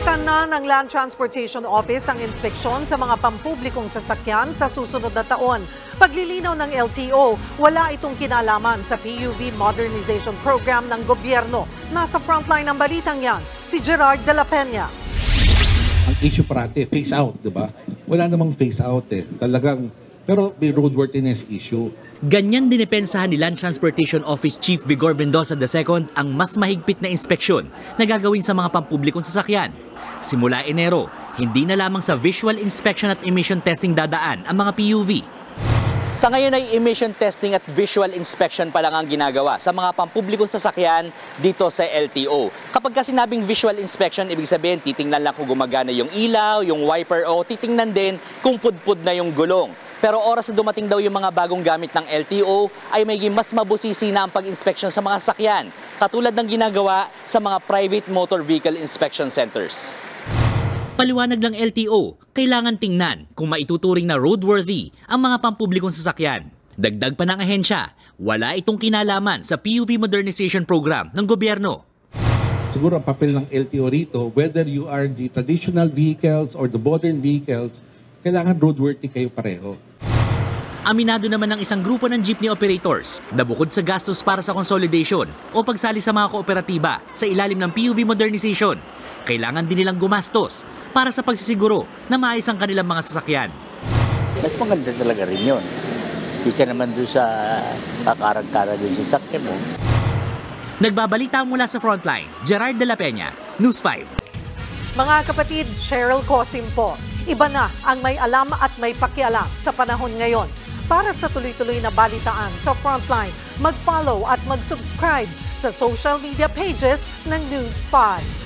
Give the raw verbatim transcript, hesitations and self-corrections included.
Pagpapalitan na ng Land Transportation Office ang inspeksyon sa mga pampublikong sasakyan sa susunod na taon. Paglilinaw ng L T O, wala itong kinalaman sa P U V modernization program ng gobyerno. Nasa frontline ng balitang yan, si Gerard de la Peña. Ang issue parati, phase out, di ba? Wala namang phase out eh. Talagang, pero may roadworthiness issue. Ganyan dinipensahan ni Land Transportation Office Chief Vigor Mendoza the second ang mas mahigpit na inspeksyon na gagawin sa mga pampublikong sasakyan. Simula Enero, hindi na lamang sa visual inspection at emission testing dadaan ang mga P U V. Sa ngayon ay emission testing at visual inspection pa lang ang ginagawa sa mga pampublikong sasakyan dito sa L T O. Kapag kasi sinabing visual inspection, ibig sabihin titingnan lang kung gumagana yung ilaw, yung wiper o titingnan din kung pudpud na yung gulong. Pero oras na dumating daw yung mga bagong gamit ng L T O ay may mas mabusisi na ang pag-inspection sa mga sakyan, katulad ng ginagawa sa mga private motor vehicle inspection centers. Paliwanag ng L T O, kailangan tingnan kung maituturing na roadworthy ang mga pampublikong sasakyan. Dagdag pa ng ahensya, wala itong kinalaman sa P U V modernization program ng gobyerno. Siguro ang papel ng L T O rito, whether you are the traditional vehicles or the modern vehicles, kailangan roadworthy kayo pareho. Aminado naman ng isang grupo ng jeepney operators na bukod sa gastos para sa consolidation o pagsali sa mga kooperatiba sa ilalim ng P U V modernization, kailangan din nilang gumastos para sa pagsisiguro na maayos ang kanilang mga sasakyan. Mas maganda talaga rin yun. Isa naman doon sa kakarag-karag doon sa sakyan mo. Nagbabalita mula sa Frontline, Gerard de la Peña, News five. Mga kapatid, Cheryl Cosim po. Iba na ang may alam at may pakialam sa panahon ngayon. Para sa tuloy-tuloy na balitaan sa Frontline, mag-follow at mag-subscribe sa social media pages ng News five.